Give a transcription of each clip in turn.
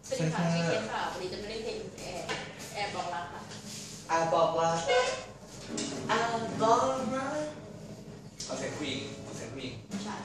สวัสดีค่ะชื่อเคสค่ะวันนี้จะไม่ได้เพลงแอบบอกรักค่ะบอกรักบอกรักเอาเสียงผู้หญิงใช่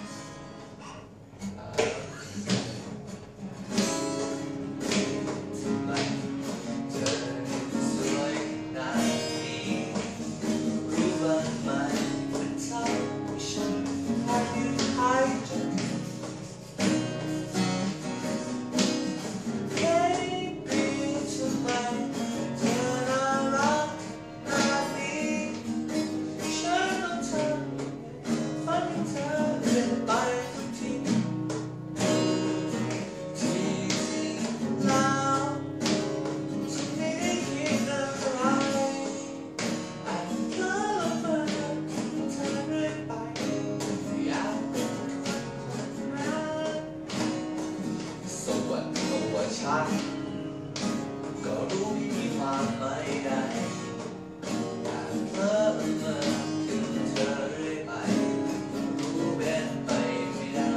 ฉันก็รู้มีความไม่ได้แต่เพ้อถึงเธอเรื่อยไปรู้เป็นไปไม่ได้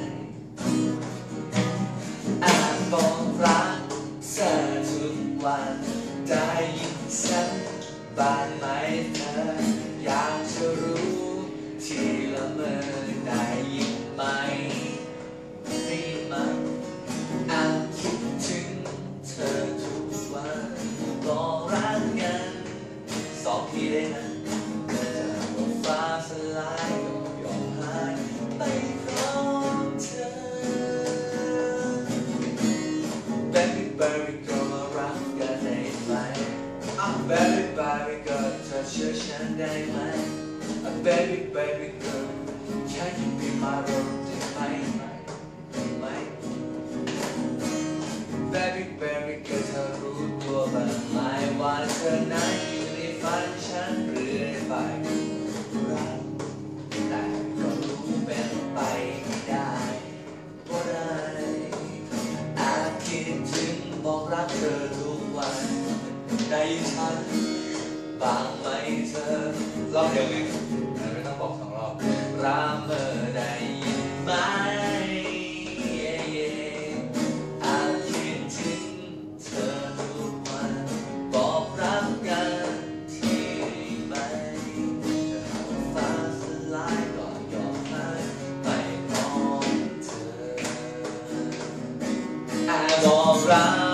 บอกรักเธอทุกวันได้ยินฉันบ้างไหมเธออยากจะรู้ที่ละเมอได้ยินไหมได้ยินไหมคิดถึงเธอทุกวันบอกรักกันสองทีได้นะแต่ว่าฟ้าสลายก็ยอมหายไปเพราะเธอ Baby baby girl มารักกันได้ไหม Baby baby girl เธอเชื่อฉันได้ไหม Baby baby girl Can you be my role ได้ไหมBaby baby girl เธอรู้ตัวบ้างไหมว่าเธอนั้นอยู่ในฝันฉันเรื่อยไปรักแต่ก็รู้เป็นไปไม่ได้เพราะอะไรอาจคิดถึงบอกรักเธอทุกวันได้ยินฉันบ้างไหมเธอรอบเดียวไงไม่ต้องบอกสองรอบรักเมื่อได้ยินไหมบอกรั